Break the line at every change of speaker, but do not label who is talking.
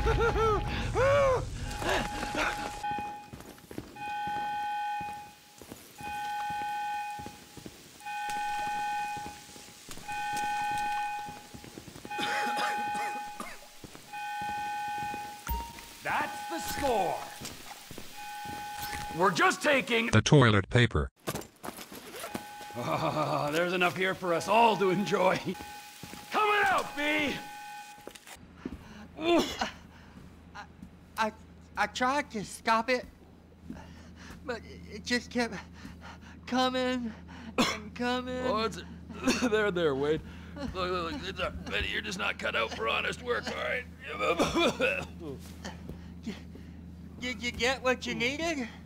That's the score. We're just taking
the toilet paper.
Oh, there's enough here for us all to enjoy. Coming out, B!
I tried to stop it, but it just kept coming and coming.
Oh, it's there, Wade. Look, Betty, you're just not cut out for honest work, all right?
Did you get what you needed?